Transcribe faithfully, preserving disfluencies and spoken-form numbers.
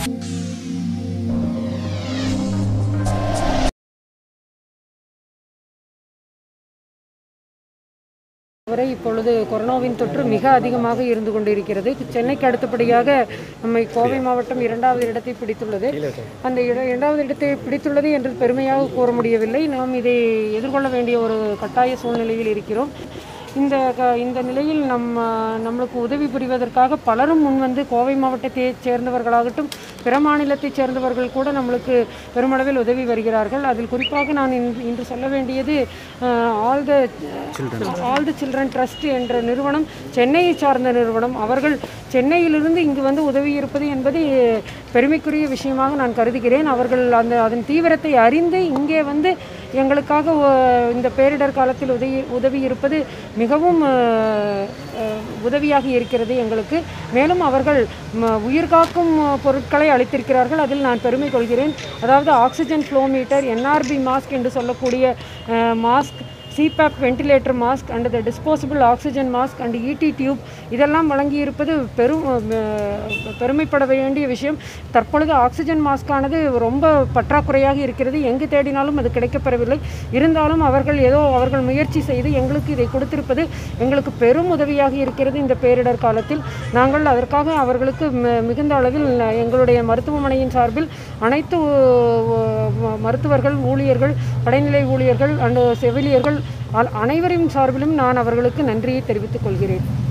வரை இப்பொழுது கொரோனாவின் தொற்று மிக அதிகமாக இருந்து கொண்டிருக்கிறது. சென்னைக்கு அடுத்தபடியாக நம்மை கோவை மாவட்டம் இரண்டாவது இடத்தை பிடித்துள்ளது. அந்த இரண்டாவது இடத்தை பிடித்துள்ளது என்று பெருமையாக கூற முடியவில்லை. நாம் இதை எதிர்கொள்ள வேண்டிய ஒரு கட்டாய சூழ்நிலையில் இருக்கிறோம். இந்த இந்த நிலையில் நம் நம்மளுக்கு உதவி புரிவதற்காக பலரும் முன்வந்து கோவை மாவட்டத்தைச் சேர்ந்தவர்களாகட்டும் பிற மாநிலத்தைச் சேர்ந்தவர்கள் கூட நம்மளுக்கு பெருமளவில் உதவி வருகிறார்கள். அதில் குறிப்பாக நான் இன்று சொல்ல வேண்டியது all the all the children trust என்ற நிறுவனம் சென்னையை சார்ந்த நிறுவனம். அவர்கள் சென்னையிலிருந்து இங்கு வந்து உதவி இருப்பது என்பது பெருமைக்குரிய விஷயமாக நான் கருதுகிறேன். அவர்கள் அந்த அதன் தீவிரத்தை அறிந்து இங்கே வந்து எங்களுக்காக இந்த பேரிடர் காலத்தில் உதவி உதவி இருப்பது மிகவும் உதவியாக இருக்கிறது எங்களுக்கு. மேலும் அவர்கள் உயிர்காக்கும் பொருட்களை அளித்திருக்கிறார்கள். அதில் நான் பெருமை கொள்கிறேன். அதாவது oxygen flow meter, NRB mask என்று சொல்லக்கூடிய mask, CPAP ventilator mask and the disposable oxygen mask and ET tube இதெல்லாம் வழங்கியிருப்பது பெரும் பெருமைப்பட வேண்டிய விஷயம். தற்பொழுது ஆக்சிஜன் மாஸ்கானது ரொம்ப பற்றாக்குறையாக இருக்கிறது. எங்கு தேடினாலும் அது கிடைக்கப்பெறவில்லை. இருந்தாலும் அவர்கள் ஏதோ அவர்கள் முயற்சி செய்து எங்களுக்கு இதை கொடுத்திருப்பது எங்களுக்கு பெரும் உதவியாக இருக்கிறது. இந்த பேரிடர் காலத்தில் நாங்கள் அதற்காக அவர்களுக்கு மிகுந்த அளவில் எங்களுடைய மருத்துவமனையின் சார்பில் அனைத்து மருத்துவர்கள், ஊழியர்கள், கடைநிலை ஊழியர்கள் அண்ட் செவிலியர்கள் அனைவரின் சார்பிலும் நான் அவர்களுக்கு நன்றியை தெரிவித்துக் கொள்கிறேன்.